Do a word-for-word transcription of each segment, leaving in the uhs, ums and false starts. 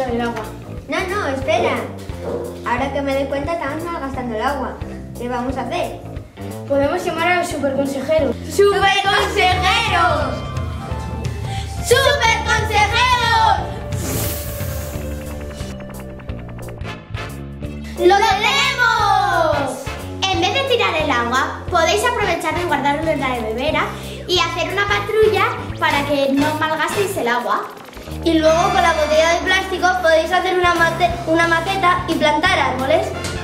usar el agua. No, no, espera. Ahora que me doy cuenta estamos malgastando el agua. ¿Qué vamos a hacer? Podemos llamar a los superconsejeros. ¡Superconsejeros! ¡Superconsejeros! ¡Lo tenemos! En vez de tirar el agua, podéis aprovecharlo y guardarlo en la bebera y hacer una patrulla para que no malgastéis el agua. Y luego con la botella de plástico podéis hacer una, mate una maqueta y plantar árboles.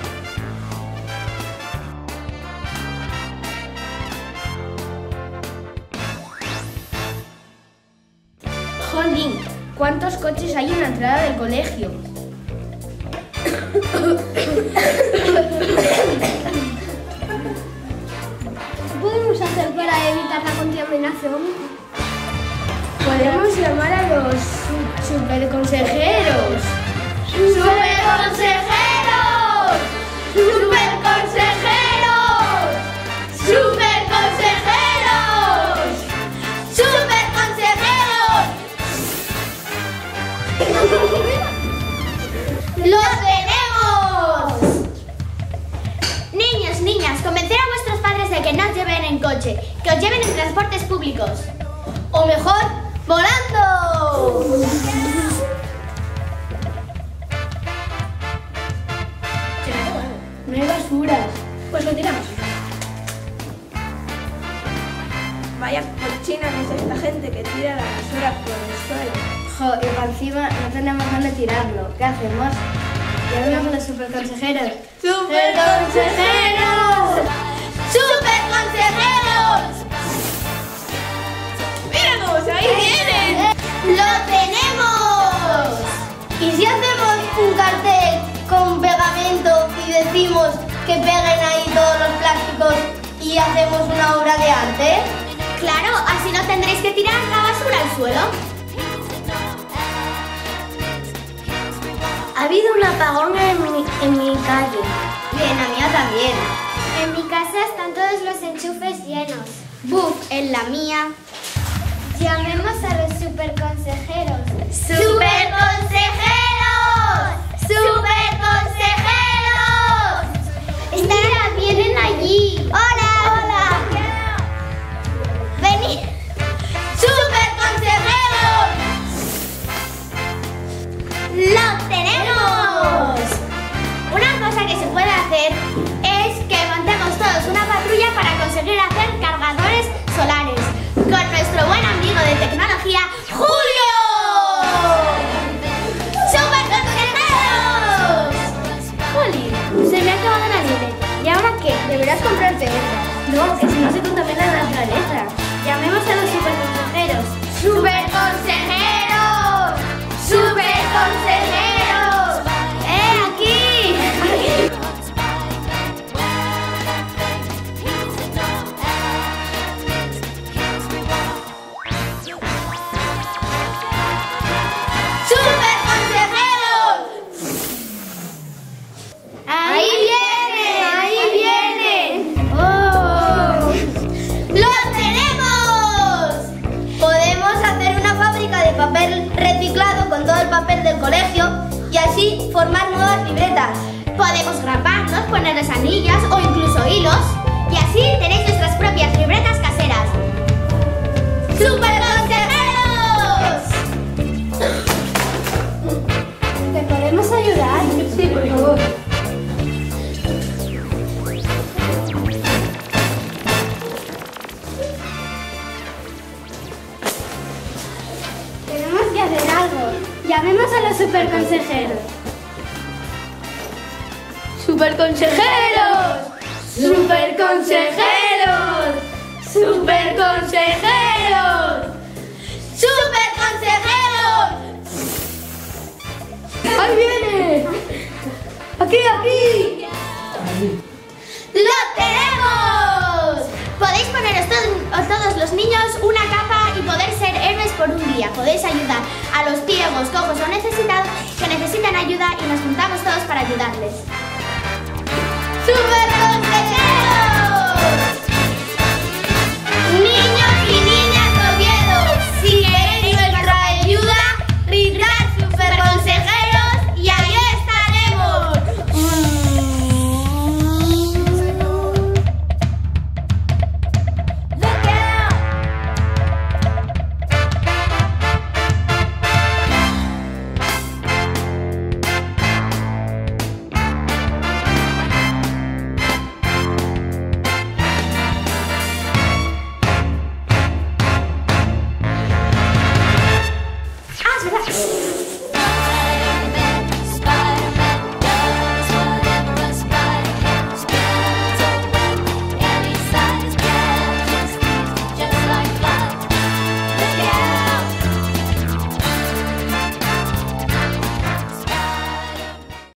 Jolín, ¿cuántos coches hay en la entrada del colegio? ¿Qué podemos hacer para evitar la contaminación? Podemos llamar a los su superconsejeros. ¡Superconsejeros! ¡Superconsejeros! ¡Superconsejeros! ¡Superconsejeros! ¡Los tenemos! Niños, niñas, convencer a vuestros padres de que no os lleven en coche, que os lleven en transportes públicos. O mejor, ¡volando! No hay basuras. Pues lo tiramos. Vaya cochina es esta gente que tira la basura por el suelo. Jo, y para encima no tenemos dónde tirarlo. ¿Qué hacemos? Llamemos a los superconsejeros. ¡Superconsejeros! ¡Superconsejeros! ¡Míranos! ¡Ahí vienen! ¡Lo tenemos! ¿Y si hacemos un cartel con pegamento y decimos que peguen ahí todos los plásticos y hacemos una obra de arte? Claro, así no tendréis que tirar la basura al suelo. Ha habido un apagón en mi, en mi calle. Bien, la mía también. En mi casa están todos los enchufes llenos. Buf, en la mía. Llamemos a los superconsejeros. ¡Superconsejeros! ¡Superconsejeros! Mira, vienen allí. ¡Hola! ¡Hola! ¡Venid! ¡Superconsejeros! ¡Lo tenemos! Una cosa que se puede hacer es que montemos todos una patrulla para conseguir hacer cargadores solares con nuestro buen amigo de tecnología, Julio. ¡Superconsejeros! Jolín, se me ha acabado la libreta. ¿Y ahora qué? Deberás comprarte otra. No, que si no se contamina la naturaleza. Llamemos a los superconsejeros. ¡Superconsejeros! ¡Superconsejeros! ¡Eh, aquí! ¡Superconsejeros! ¡Ahí vienen! ¡Ahí vienen! ¡Oh! ¡Lo tenemos! Podemos hacer una fábrica de papel reciclado con todo el papel del colegio y así formar nuevas libretas. Podemos graparlos, ponerles anillas o incluso hilos y así tenéis vuestras propias libretas caseras. ¡Superconsejeros! ¿Te podemos ayudar? Sí, por favor. Tenemos que hacer algo. Llamemos a los superconsejeros. ¡Superconsejeros! ¡Superconsejeros! ¡Superconsejeros! ¡Superconsejeros! ¡Ahí viene! ¡Aquí, aquí! ¡Lo tenemos! Podéis poneros to todos los niños una capa y poder ser héroes por un día. Podéis ayudar a los ciegos, cojos o necesitados que necesitan ayuda y nos juntamos todos para ayudarles. ¡Superconsejeros!